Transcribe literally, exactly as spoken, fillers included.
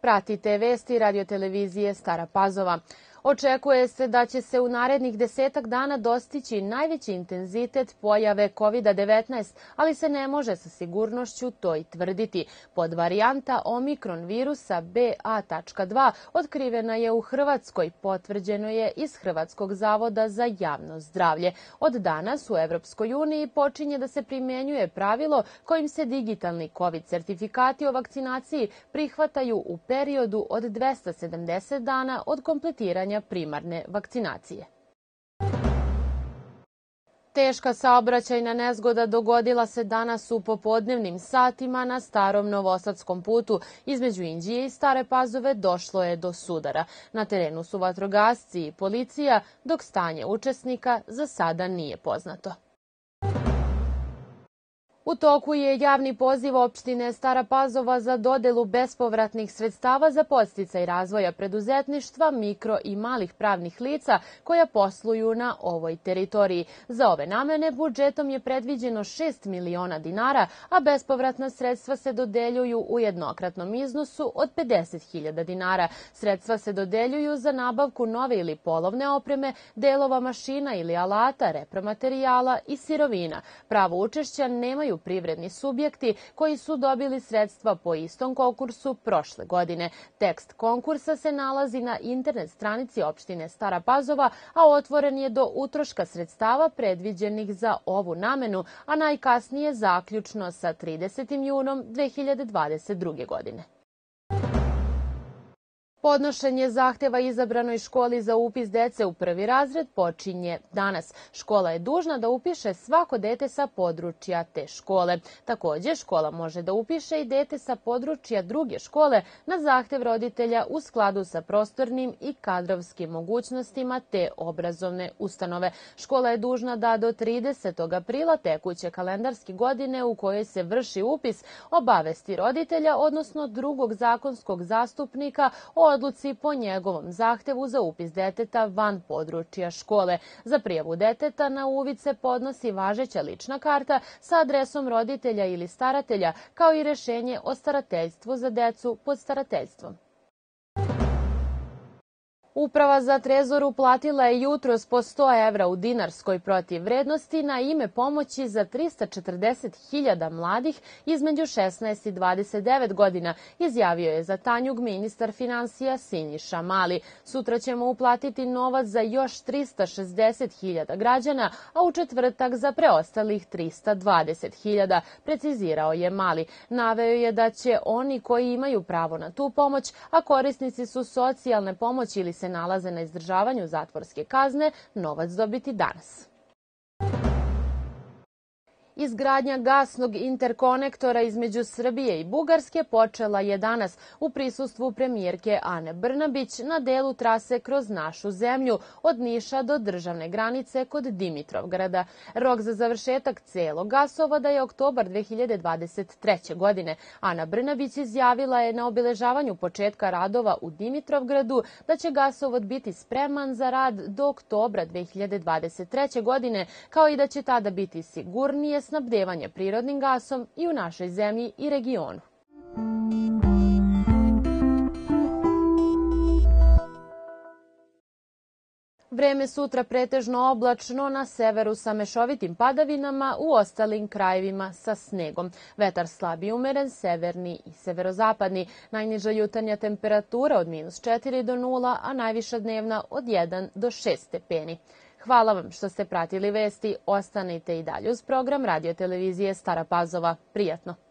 Pratite vesti radiotelevizije Stara Pazova. Očekuje se da će se u narednih desetak dana dostići najveći intenzitet pojave kovid devetnaest, ali se ne može sa sigurnošću to i tvrditi. Podvarijanta omikron virusa B A dva otkrivena je u Hrvatskoj, potvrđeno je iz Hrvatskog zavoda za javno zdravlje. Od danas u Evropskoj uniji počinje da se primjenjuje pravilo kojim se digitalni kovid sertifikati o vakcinaciji prihvataju u periodu od dvesta sedamdeset dana od kompletiranja primarne vakcinacije. Teška saobraćajna nezgoda dogodila se danas u popodnevnim satima na starom novosadskom putu. Između Inđije i Stare Pazove došlo je do sudara. Na terenu su vatrogasci i policija, dok stanje učesnika za sada nije poznato. U toku je javni poziv opštine Stara Pazova za dodelu bespovratnih sredstava za podsticaj razvoja preduzetništva, mikro i malih pravnih lica koja posluju na ovoj teritoriji. Za ove namene budžetom je predviđeno šest miliona dinara, a bespovratna sredstva se dodeljuju u jednokratnom iznosu od pedeset hiljada dinara. Sredstva se dodeljuju za nabavku nove ili polovne opreme, delova mašina ili alata, repromaterijala i sirovina. Pravo učešća nemaju privredni subjekti koji su dobili sredstva po istom konkursu prošle godine. Tekst konkursa se nalazi na internet stranici opštine Stara Pazova, a otvoren je do utroška sredstava predviđenih za ovu namenu, a najkasnije zaključno sa tridesetim junom dve hiljade dvadeset druge. godine. Podnošenje zahteva izabranoj školi za upis dece u prvi razred počinje danas. Škola je dužna da upiše svako dete sa područja te škole. Takođe, škola može da upiše i dete sa područja druge škole na zahtev roditelja u skladu sa prostornim i kadrovskim mogućnostima te obrazovne ustanove. Škola je dužna da do tridesetog aprila tekuće kalendarske godine u kojoj se vrši upis obavesti roditelja, odnosno drugog zakonskog zastupnika o odluci po njegovom zahtevu za upis deteta van područja škole. Za prijavu deteta na uvid se podnosi važeća lična karta sa adresom roditelja ili staratelja, kao i rešenje o starateljstvu za decu pod starateljstvom. Uprava za trezor uplatila je jutros po sto evra u dinarskoj protivvrednosti na ime pomoći za trista četrdeset hiljada mladih između šesnaest i dvadeset devet godina, izjavio je za Tanjug ministar finansija Siniša Mali. Sutra ćemo uplatiti novac za još trista šezdeset hiljada građana, a u četvrtak za preostalih trista dvadeset hiljada, precizirao je Mali. Naveo je da će oni koji imaju pravo na tu pomoć, a korisnici su socijalne pomoći ili se nalaze na izdržavanju zatvorske kazne, novac dobiti danas. Izgradnja gasnog interkonektora između Srbije i Bugarske počela je danas u prisustvu premijerke Ane Brnabić na delu trase kroz našu zemlju od Niša do državne granice kod Dimitrovgrada. Rok za završetak celog gasovoda je oktobar dve hiljade dvadeset treće. godine. Ana Brnabić izjavila je na obeležavanju početka radova u Dimitrovgradu da će gasovod biti spreman za rad do oktobra dve hiljade dvadeset treće. godine, kao i da će tada biti sigurnije snabdevanje prirodnim gasom i u našoj zemlji i regionu. Vreme sutra pretežno oblačno, na severu sa mešovitim padavinama, u ostalim krajevima sa snegom. Vetar slab i umeren, severni i severozapadni. Najniža jutarnja temperatura od minus četiri do nula, a najviša dnevna od jedan do šest stepeni. Hvala vam što ste pratili vesti. Ostanite i dalje uz program radiotelevizije Stara Pazova. Prijatno!